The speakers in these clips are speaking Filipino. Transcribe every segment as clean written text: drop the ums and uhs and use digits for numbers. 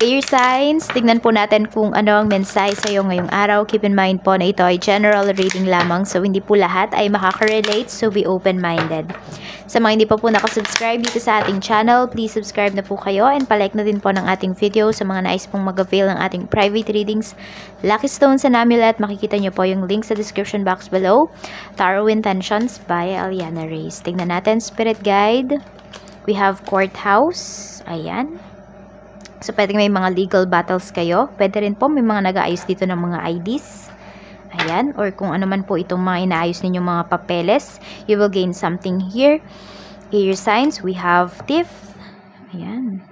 Air signs, tignan po natin kung ano ang mensahe sa iyo ngayong araw. Keep in mind po na ito ay general reading lamang, so hindi po lahat ay makaka-relate, so be open-minded. Sa mga hindi pa po nakasubscribe dito sa ating channel, please subscribe na po kayo and palike na din po ng ating video. Sa mga nais pong mag-avail ng ating private readings, Lucky Stones and Amulet, makikita nyo po yung link sa description box below. Tarot Intentions by Aliana Reyes. Tignan natin, Spirit Guide. We have Courthouse. Ayan. So, pwedeng may mga legal battles kayo. Pwede rin po may mga nag-aayos dito ng mga IDs. Ayan. Or kung ano man po itong mga inaayos ninyong mga papeles. You will gain something here. Air signs, we have Thief. Ayan.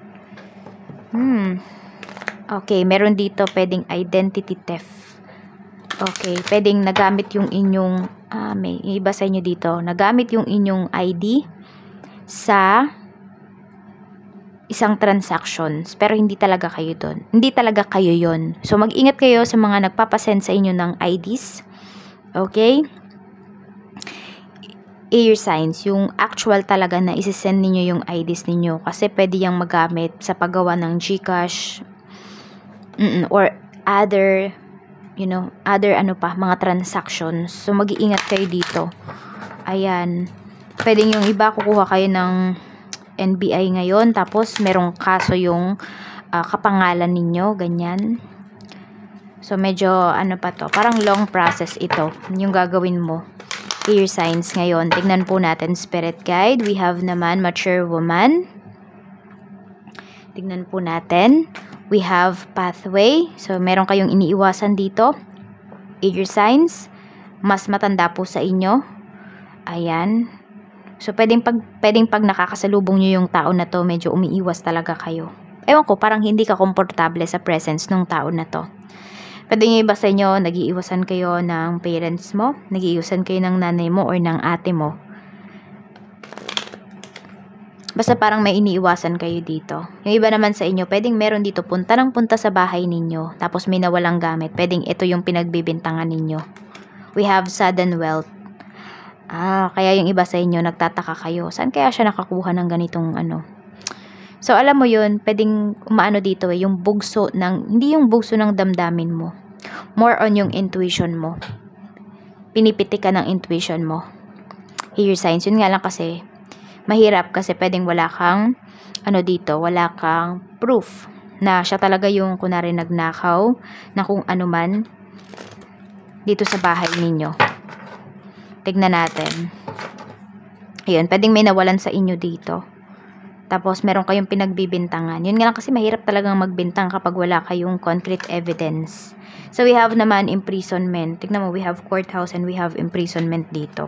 Okay, meron dito pwedeng identity theft. Okay, pwedeng nagamit yung inyong, may iba sa inyo dito. Nagamit yung inyong ID sa isang transactions, pero hindi talaga kayo doon. Hindi talaga kayo yon. So, mag-ingat kayo sa mga nagpapasend sa inyo ng IDs. Okay? Air signs, yung actual talaga na isisend ninyo yung IDs ninyo. Kasi pwede yung magamit sa paggawa ng GCash, or other, other mga transactions. So, mag-iingat kayo dito. Ayan. Pwedeng yung iba, kukuha kayo ng NBI ngayon, tapos merong kaso yung kapangalan ninyo, ganyan. So, medyo, parang long process ito, yung gagawin mo. Air signs ngayon. Tignan po natin, Spirit Guide. We have naman, Mature Woman. Tignan po natin. We have Pathway. So, meron kayong iniiwasan dito. Air signs. Mas matanda po sa inyo. Ayan. So, pwedeng pag nakakasalubong nyo yung tao na to, medyo umiiwas talaga kayo. Ewan ko, parang hindi ka komportable sa presence ng tao na to. Pwedeng yung iba sa inyo, nag-iiwasan kayo ng parents mo, nag-iiwasan kayo ng nanay mo or ng ate mo. Basta parang may iniiwasan kayo dito. Yung iba naman sa inyo, pwedeng meron dito punta ng punta sa bahay ninyo, tapos may nawalang gamit. Pwedeng ito yung pinagbibintangan ninyo. We have sudden wealth. Kaya yung iba sa inyo, nagtataka kayo. Saan kaya siya nakakuha ng ganitong So, alam mo yun, pwedeng dito yung bugso hindi yung bugso ng damdamin mo. More on yung intuition mo. Pinipiti ka ng intuition mo. Air signs, yun nga lang kasi, mahirap kasi pwedeng wala kang, dito, wala kang proof na siya talaga yung, kunwari, nagnakaw na kung ano man dito sa bahay ninyo. Tignan natin. Ayun, pwedeng may nawalan sa inyo dito. Tapos, meron kayong pinagbibintangan. Yun nga lang kasi mahirap talagang magbintang kapag wala kayong concrete evidence. So, we have naman imprisonment. Tignan mo, we have courthouse and we have imprisonment dito.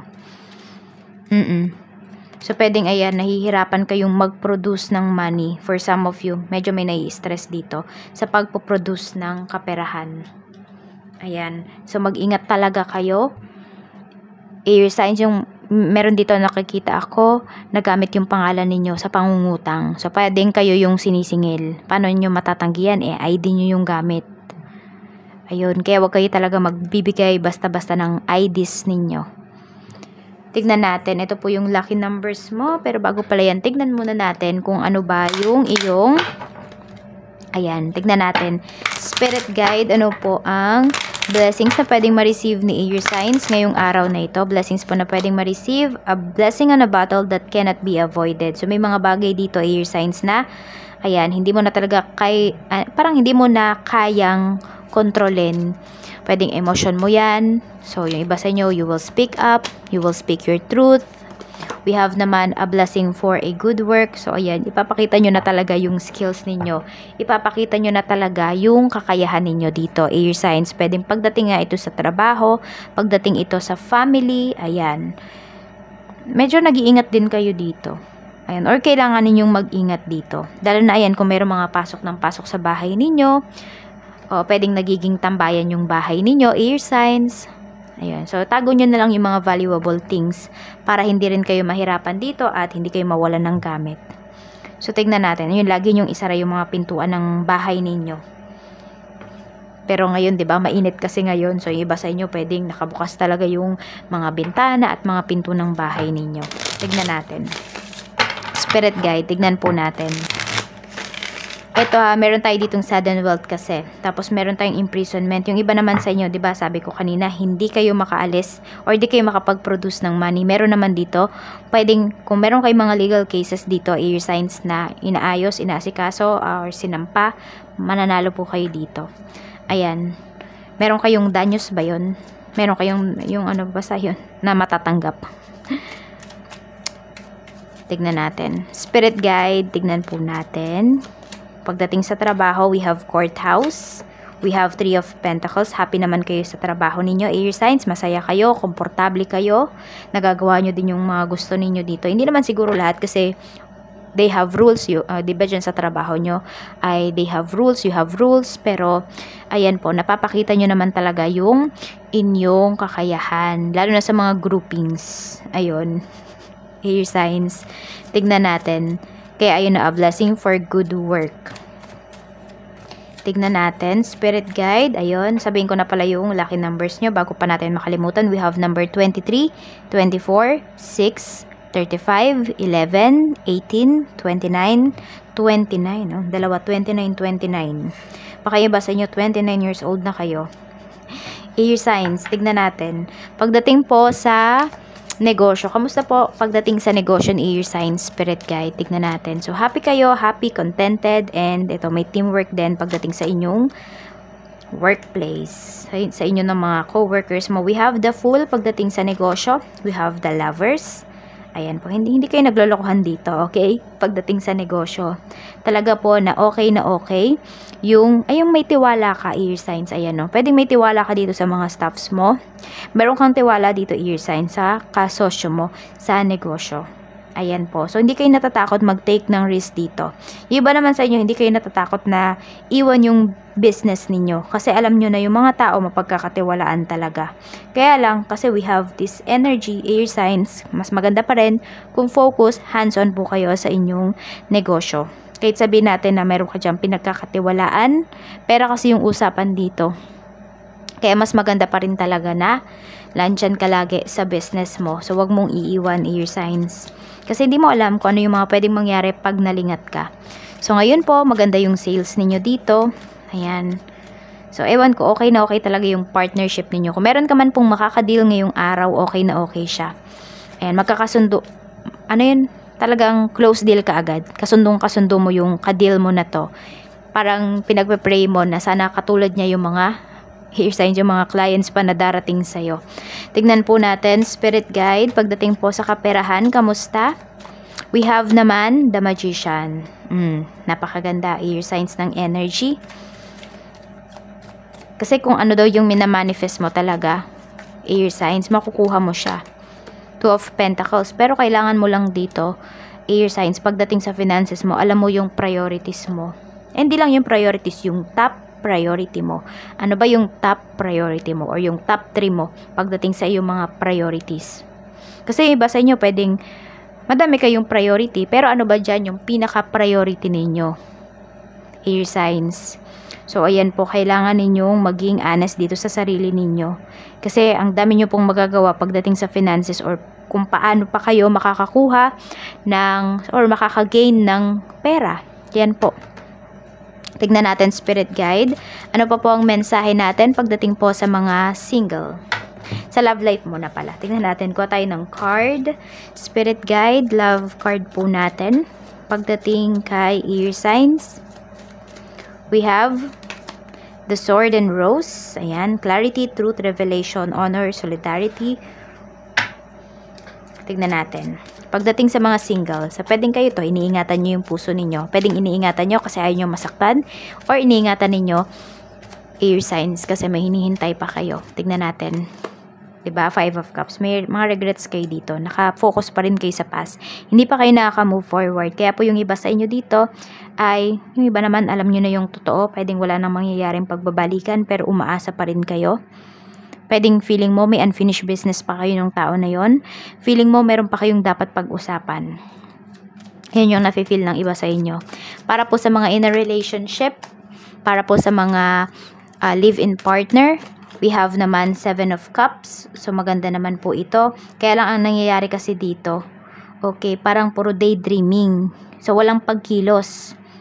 So, pwedeng ayan, nahihirapan kayong mag-produce ng money. For some of you, medyo may nai-stress dito sa pagpo-produce ng kaperahan. Ayan. So, mag-ingat talaga kayo. Air signs, yung meron dito nakikita ako, nagamit yung pangalan ninyo sa pangungutang. So, pwedeng kayo yung sinisingil. Paano nyo matatanggihan? ID nyo yung gamit. Ayun, kaya wag kayo talaga magbibigay basta-basta ng IDs ninyo. Tignan natin, ito po yung lucky numbers mo. Pero bago pala yan, tignan muna natin kung ano ba yung iyong, ayan, tignan natin. Spirit Guide, ano po ang blessings na pwedeng ma-receive ni Air signs ngayong araw na ito. Blessings po na pwedeng ma-receive. A blessing on a battle that cannot be avoided. So, may mga bagay dito, Air signs, na, ayan, hindi mo na talaga parang hindi mo na kayang kontrolin. Pwedeng emotion mo yan. So, yung iba sa inyo, you will speak up. You will speak your truth. We have naman a blessing for a good work. So, ayan, ipapakita nyo na talaga yung skills ninyo. Ipapakita nyo na talaga yung kakayahan ninyo dito. Air signs, pwedeng pagdating nga ito sa trabaho, pagdating ito sa family, ayan. Medyo nag-iingat din kayo dito. Ayan, or kailangan ninyong mag-ingat dito. Dahil na, ayan, kung mayroong mga pasok ng pasok sa bahay ninyo, o pwedeng nagiging tambayan yung bahay ninyo, air signs. Ayan. So, tago nyo na lang yung mga valuable things para hindi rin kayo mahirapan dito at hindi kayo mawalan ng gamit. So, tignan natin. Yun, lagi nyong isara yung mga pintuan ng bahay ninyo. Pero ngayon, 'di ba, mainit kasi ngayon. So, yung iba sa inyo pwedeng nakabukas talaga yung mga bintana at mga pinto ng bahay ninyo. Tignan natin. Spirit Guide, tignan po natin. Ito meron tayo ditong sudden wealth kasi. Tapos meron tayong imprisonment. Yung iba naman sa inyo, 'di ba? Sabi ko kanina, hindi kayo makaalis or di kayo makapag-produce ng money. Meron naman dito, pwedeng kung meron kayong mga legal cases dito, air signs na inaayos, inaasikaso or sinampa, mananalo po kayo dito. Ayan. Meron kayong danyos ba 'yon? Meron kayong yung ano basta 'yon na matatanggap. Tignan natin. Spirit guide, tignan po natin. Pagdating sa trabaho, we have courthouse. We have 3 of Pentacles. Happy naman kayo sa trabaho ninyo. Air signs, masaya kayo, komportable kayo. Nagagawa nyo din yung mga gusto ninyo dito. Hindi naman siguro lahat kasi they have rules. Diba dyan sa trabaho nyo ay they have rules, you have rules. Pero, ayan po, napapakita nyo naman talaga yung inyong kakayahan. Lalo na sa mga groupings. Ayun. Air signs. Tignan natin. Kaya ayun na, a blessing for good work. Tignan natin, spirit guide. Ayun, sabihin ko na pala yung lucky numbers nyo bago pa natin makalimutan. We have number 23, 24, 6, 35, 11, 18, 29, 29. Oh, dalawa, 29, 29. Baka iba sa inyo, 29 years old na kayo. Air signs, tignan natin. Pagdating po sa negosyo. Kamusta po pagdating sa negosyo ni Air Sign Spirit Guide? Tignan natin. So, happy kayo, happy, contented, and ito, may teamwork din pagdating sa inyong workplace. Sa inyo ng mga co-workers mo. We have the Fool pagdating sa negosyo. We have the Lovers. Ayan po, hindi kayo naglolokohan dito, okay? Pagdating sa negosyo. Talaga po na okay yung may tiwala ka, Air Signs. Ayan, no? Pwedeng may tiwala ka dito sa mga staffs mo. Meron kang tiwala dito, Air Signs, sa kasosyo mo sa negosyo. Ayan po. So, hindi kayo natatakot mag-take ng risk dito. Yung iba naman sa inyo, hindi kayo natatakot na iwan yung business ninyo. Kasi alam nyo na yung mga tao mapagkakatiwalaan talaga. Kaya lang, kasi we have this energy, Air Signs, mas maganda pa rin kung focus, hands-on po kayo sa inyong negosyo. Kahit sabihin natin na meron ka dyan pinagkakatiwalaan, pero kasi yung usapan dito. Kaya mas maganda pa rin talaga na landyan ka lagi sa business mo. So, wag mong iiwan, Air Signs. Kasi hindi mo alam kung ano yung mga pwedeng mangyari pag nalingat ka. So, ngayon po, maganda yung sales ninyo dito. Ayan. So, ewan ko, okay na okay talaga yung partnership ninyo. Kung meron ka man pong makakadeal ngayong araw, okay na okay siya. Ayan, magkakasundo. Ano yun? Talagang close deal ka agad. Kasundong-kasundo mo yung kadeal mo na to. Parang pinagpe-pray mo na sana katulad niya yung mga Air Signs, yung mga clients pa na darating sa'yo. Tignan po natin, Spirit Guide, pagdating po sa kaperahan, kamusta? We have naman, the Magician. Napakaganda, Air Signs ng energy. Kasi kung ano daw yung minamanifest mo talaga, Air Signs, makukuha mo siya. 2 of Pentacles. Pero kailangan mo lang dito, Air Signs, pagdating sa finances mo, alam mo yung priorities mo. Hindi lang yung priorities, yung top priority mo. Ano ba yung top priority mo or yung top 3 mo pagdating sa iyong mga priorities? Kasi iba sa inyo pwedeng madami kayong priority, pero ano ba dyan yung pinaka-priority ninyo? Air Signs. So, ayan po, kailangan ninyong maging honest dito sa sarili ninyo. Kasi ang dami nyo pong magagawa pagdating sa finances or kung paano pa kayo makakakuha ng or makakagain ng pera. Yan po. Tignan natin, Spirit Guide. Ano pa po ang mensahe natin pagdating po sa mga single? Sa love life muna pala. Tignan natin, kuha tayo ng card. Spirit Guide, love card po natin. Pagdating kay Air Signs, we have the Sword and Rose. Ayan, clarity, truth, revelation, honor, solidarity. Tignan natin. Pagdating sa mga single, sa pwedeng kayo to, iniingatan nyo yung puso ninyo. Pwedeng iniingatan nyo kasi ayaw nyo masaktan. Or iniingatan ninyo, Air Signs, kasi may hinihintay pa kayo. Tignan natin. Diba? 5 of Cups. May mga regrets kayo dito. Naka-focus pa rin kayo sa past. Hindi pa kayo nakaka-move forward. Kaya po yung iba sa inyo dito, ay, yung iba naman, alam nyo na yung totoo. Pwedeng wala nang mangyayaring pagbabalikan, pero umaasa pa rin kayo. Pwedeng feeling mo may unfinished business pa kayo ng tao na yon. Feeling mo meron pa kayong dapat pag-usapan. Yan yung nafe-feel ng iba sa inyo. Para po sa mga in a relationship, para po sa mga live-in partner, we have naman 7 of Cups. So maganda naman po ito. Kaya lang ang nangyayari kasi dito, okay, parang puro daydreaming. So walang pagkilos.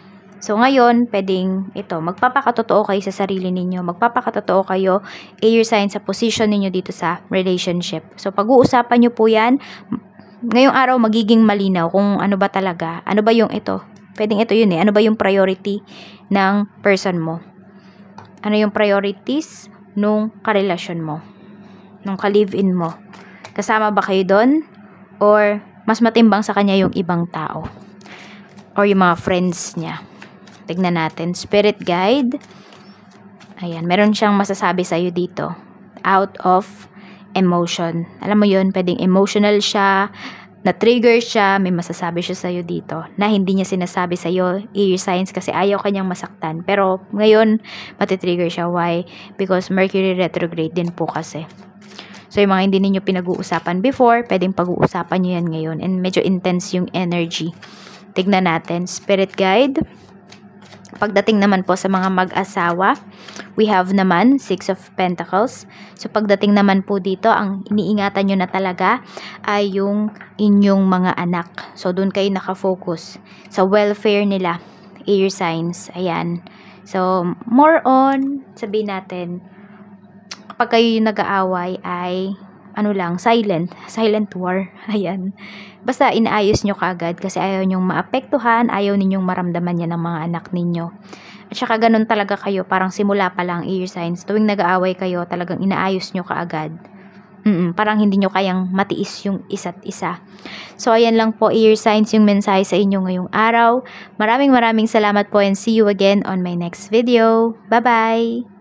So, ngayon, pwedeng ito, magpapakatotoo kayo sa sarili ninyo. Magpapakatotoo kayo, air sign sa position ninyo dito sa relationship. So, pag-uusapan nyo po yan, ngayong araw magiging malinaw kung ano ba talaga, ano ba yung ito. Pwedeng ito yun eh, ano ba yung priority ng person mo. Ano yung priorities nung karelasyon mo, nung ka-live-in mo. Kasama ba kayo doon? Or mas matimbang sa kanya yung ibang tao? Or yung mga friends niya? Tignan natin. Spirit guide. Ayan, meron siyang masasabi sa'yo dito. Out of emotion. Alam mo yun, pwedeng emotional siya, na-trigger siya, may masasabi siya sa'yo dito na hindi niya sinasabi sa'yo, air signs, kasi ayaw kanyang masaktan. Pero ngayon, matitrigger siya. Why? Because Mercury retrograde din po kasi. So, yung mga hindi ninyo pinag-uusapan before, pwedeng pag-uusapan nyo yan ngayon. And medyo intense yung energy. Tignan natin. Spirit guide. Pagdating naman po sa mga mag-asawa, we have naman 6 of Pentacles. So, pagdating naman po dito, ang iniingatan nyo na talaga ay yung inyong mga anak. So, doon kayo nakafocus sa welfare nila, air signs. Ayan. So, more on, sabihin natin, kapag kayo yung nag-aaway ay ano lang, silent war. Ayan. Basta inaayos nyo kaagad kasi ayaw nyong maapektuhan, ayaw ninyong maramdaman yan ng mga anak ninyo. At saka ganun talaga kayo, parang simula pa lang, air signs. Tuwing nag-aaway kayo, talagang inaayos nyo kaagad. Parang hindi nyo kayang matiis yung isa't isa. So, ayan lang po, air signs, yung mensahe sa inyo ngayong araw. Maraming salamat po and see you again on my next video. Bye-bye!